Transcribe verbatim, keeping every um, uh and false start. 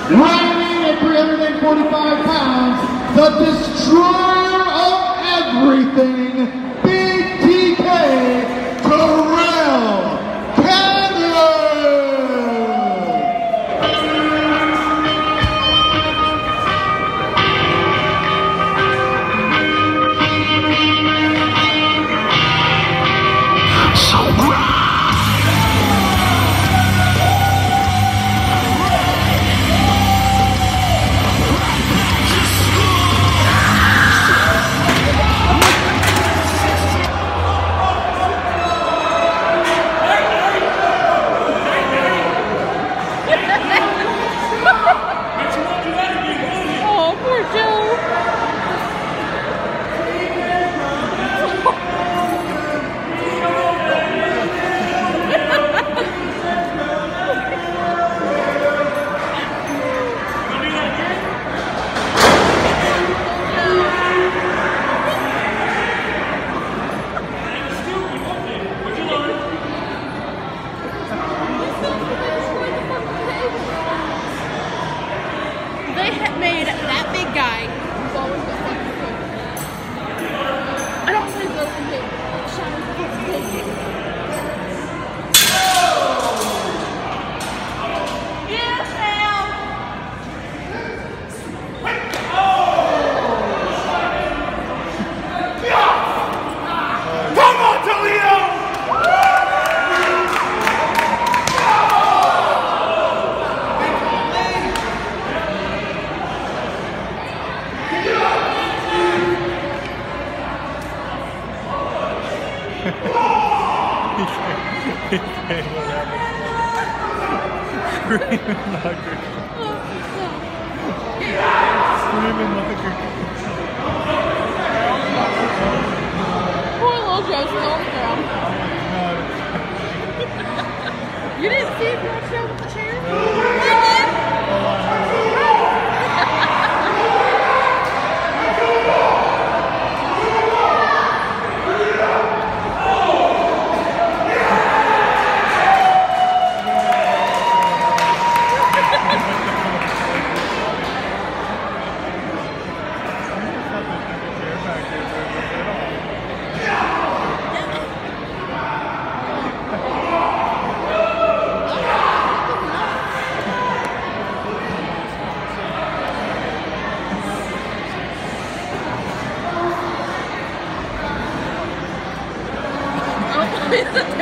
Weighing at three hundred forty-five pounds, the destroyer of everything, Big T K, Terrell Canyon! Made that big guy. I don't say little big. Yes, Sam. Come on, Toledo! Screaming like her. Screaming like her. Poor little Joe's still on the ground. You didn't see him rush out with the chair? No. Oh,